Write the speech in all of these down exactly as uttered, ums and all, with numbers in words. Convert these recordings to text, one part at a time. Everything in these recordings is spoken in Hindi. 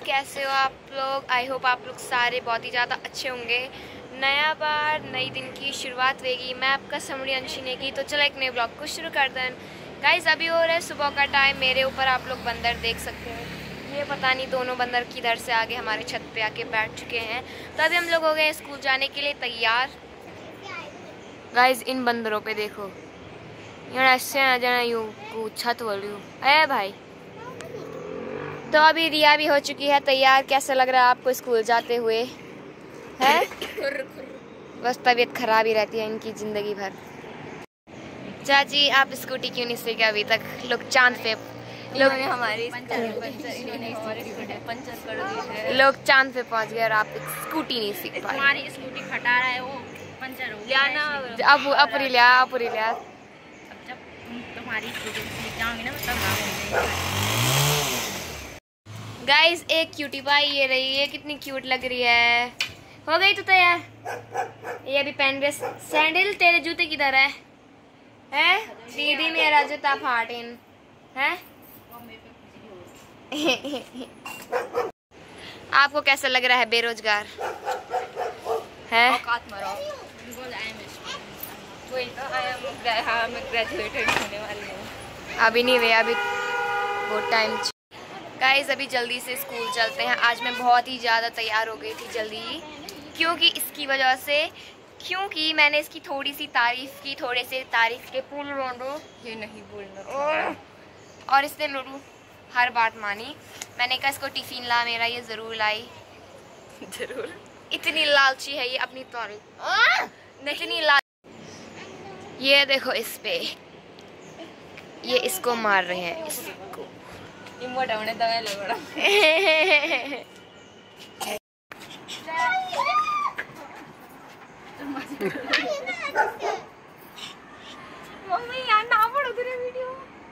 कैसे हो आप लोग? आई होप आप लोग सारे बहुत ही ज़्यादा अच्छे होंगे। नया बार नई दिन की शुरुआत होगी। मैं आपका समरी अंशिनी की। तो चलो एक नए ब्लॉग को शुरू कर दें। गाइस अभी हो रहा है सुबह का टाइम। मेरे ऊपर आप लोग बंदर देख सकते हैं। ये पता नहीं दोनों बंदर किधर से आगे हमारे छत पे आके बैठ चुके हैं। तो अभी हम लोग हो गए स्कूल जाने के लिए तैयार। गाइस इन बंदरों पे देखो, ऐसे आ जाना यू छत वाली ए भाई। तो अभी रिया भी हो चुकी है तैयार। कैसा लग रहा है आपको स्कूल जाते हुए? है बस तबीयत खराब ही रहती है इनकी जिंदगी भर। चाची आप स्कूटी क्यों नहीं सीखे अभी तक? लोग चांद पे लोग हमारी लोग चांद पे पहुंच गए और आप स्कूटी नहीं सीख पाए। हमारी स्कूटी खटा रहा है, वो पंचर हो गया ना। अब अपुरी लिया अपुरी लिया अब जब तुम्हारी स्कूटी सीख जाऊंगी ना तब गाइस एक क्यूटी पाई ये रही है। कितनी क्यूट लग रही है। हो गई तो तैयार। ये अभी पहन रहे सैंडल। तेरे जूते किधर है? हैं? दीदी मेरा जूता फाटिन है। आपको कैसा लग रहा है बेरोजगार है? अभी नहीं वे अभी बहुत टाइम। गाइस अभी जल्दी से स्कूल चलते हैं। आज मैं बहुत ही ज़्यादा तैयार हो गई थी जल्दी ही, क्योंकि इसकी वजह से क्योंकि मैंने इसकी थोड़ी सी तारीफ की। थोड़े से तारीफ के पुल रोडो ये नहीं बोलना। और इसने लूडू हर बात मानी। मैंने कहा इसको टिफिन ला, मेरा ये ज़रूर लाई। जरूर इतनी लालची है ये अपनी तारीफ। इतनी लाल ये देखो इस पे ये इसको मार रहे हैं इसको। मम्मी यार ना पढ़ो तेरे वीडियो।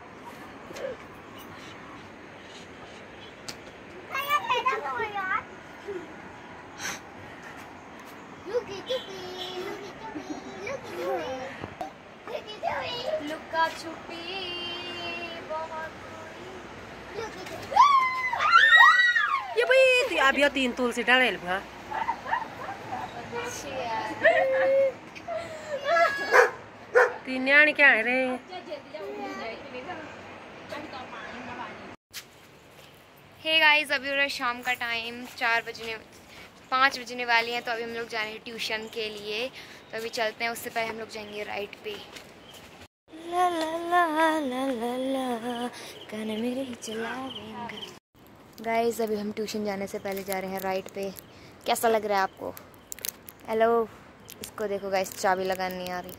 लुका छुपी ये भाई अभी ये तीन तुलसी डाले भा तीन न्याणी क्या है रे। हे गाइस अभी हो रहा है शाम का टाइम। चार बजने पाँच बजने वाली हैं। तो अभी हम लोग जा रहे हैं ट्यूशन के लिए। तो अभी चलते हैं। उससे पहले हम लोग जाएंगे राइट पे। ला ला ला ला ला ला कान मेरे ही चलावेंगे। गाइस अभी हम ट्यूशन जाने से पहले जा रहे हैं राइट पे। कैसा लग रहा है आपको? हेलो इसको देखो गाइस, चाबी लगानी नहीं आ रही।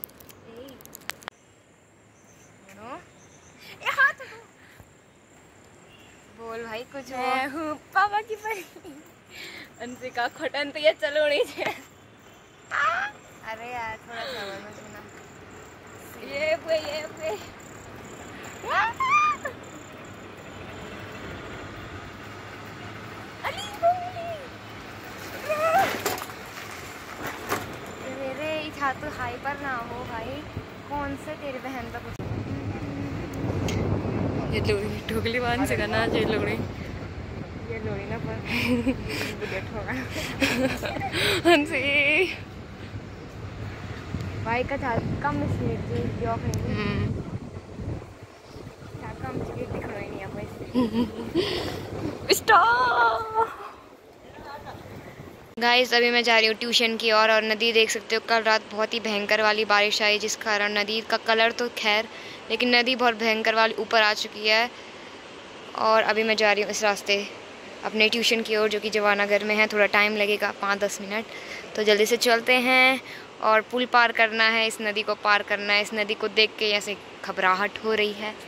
बोल भाई कुछ। मैं हूँ पापा की परी अंशिका खोटन। तो ये चलो नहीं है। अरे यार थोड़ा सा सुना। ये पे ये पे मेरे इच्छा तो हाई पर ना हो भाई। कौन से तेरी बहन का कुछ ये लोड़ी ठोकली बांध से करना ये लोड़ी ये लोड़ी ना पर बुलेट होगा। हंसी भाई का था कम स्पीड थी जो कहीं कम स्पीड दिख रही नहीं है। स्टॉप गाइस अभी मैं जा रही हूँ ट्यूशन की ओर। और, और नदी देख सकते हो। कल रात बहुत ही भयंकर वाली बारिश आई जिस कारण नदी का कलर तो खैर, लेकिन नदी बहुत भयंकर वाली ऊपर आ चुकी है। और अभी मैं जा रही हूँ इस रास्ते अपने ट्यूशन की ओर, जो कि जवानागर में है। थोड़ा टाइम लगेगा पाँच दस मिनट। तो जल्दी से चलते हैं। और पुल पार करना है, इस नदी को पार करना है। इस नदी को देख के ऐसे घबराहट हो रही है।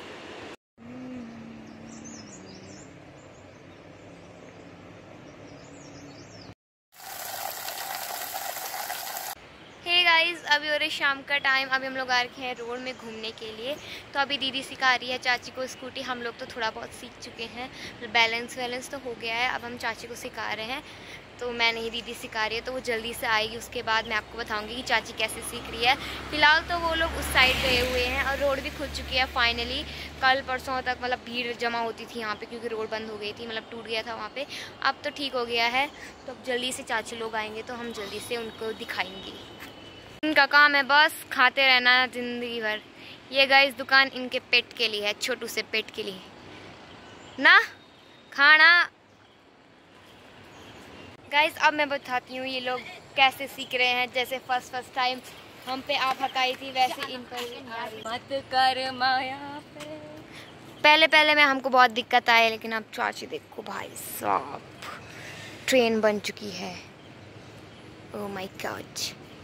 गाइस अभी हो रही शाम का टाइम। अभी हम लोग आ रखे हैं रोड में घूमने के लिए। तो अभी दीदी सिखा रही है चाची को स्कूटी। हम लोग तो थोड़ा बहुत सीख चुके हैं, बैलेंस वैलेंस तो हो गया है। अब हम चाची को सिखा रहे हैं। तो मैं नहीं, दीदी सिखा रही है, तो वो जल्दी से आएगी। उसके बाद मैं आपको बताऊंगी कि चाची कैसे सीख रही है। फ़िलहाल तो वो लोग उस साइड गए हुए हैं और रोड भी खुल चुकी है फाइनली। कल परसों तक मतलब भीड़ जमा होती थी यहाँ पे क्योंकि रोड बंद हो गई थी, मतलब टूट गया था वहाँ पे। अब तो ठीक हो गया है, तो अब जल्दी से चाची लोग आएंगे तो हम जल्दी से उनको दिखाएंगे। इनका काम है बस खाते रहना ज़िंदगी भर। ये गाइस दुकान इनके पेट के लिए है, छोटू से पेट के लिए ना खाना। गाइस अब मैं बताती हूँ ये लोग कैसे सीख रहे हैं। जैसे फर्स्ट फर्स्ट टाइम हम पे आप हकाई थी, वैसे इन पर मत कर माया पे। पहले पहले में हमको बहुत दिक्कत आई, लेकिन अब चाची देखो भाई साहब, ट्रेन बन चुकी है। Oh my god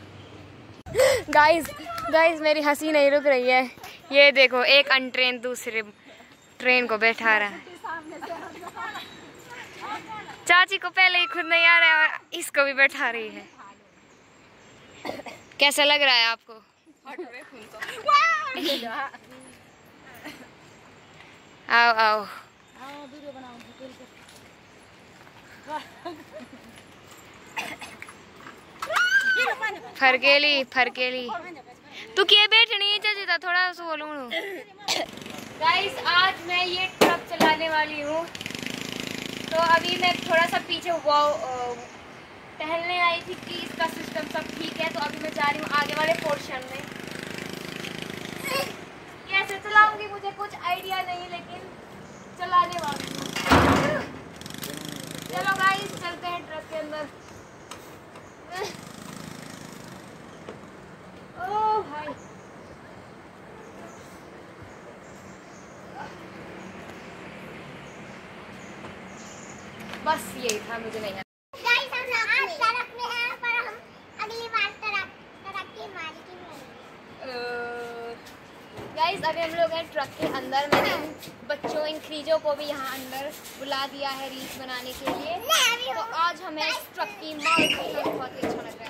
guys, guys मेरी हंसी नहीं रुक रही है। ये देखो एक अनट्रेन दूसरे ट्रेन को बैठा रहा है। चाची को पहले ही खुद नहीं आ रहा है और इसको भी बैठा रही है। कैसा लग रहा है आपको? आओ आओ फरकेली फरकेली तू क्या बैठनी है चाची था थोड़ा सा बोलूँ। गाइस आज मैं ये ट्रक चलाने वाली हूँ, तो अभी मैं थोड़ा सा पीछे वो टहलने आई थी कि इसका सिस्टम सब ठीक है, तो अभी मैं जा रही हूँ आगे वाले पोर्शन में। कैसे चलाऊंगी मुझे कुछ आइडिया नहीं, लेकिन चलाने वाली हूँ। चलो गाइस चलते हैं ट्रक के अंदर। ओ भाई बस यही था, मुझे नहीं गाइस हम आज ट्रक में हैं, पर हम अगली बार ट्रक ट्रक की मालिक बनेंगे। गाइस अभी हम लोग हैं ट्रक के अंदर। मैंने इन बच्चों इन खरीजों को भी यहाँ अंदर बुला दिया है रील्स बनाने के लिए। तो आज हमें इस ट्रक की मालिक बहुत ही अच्छा लग रहा है।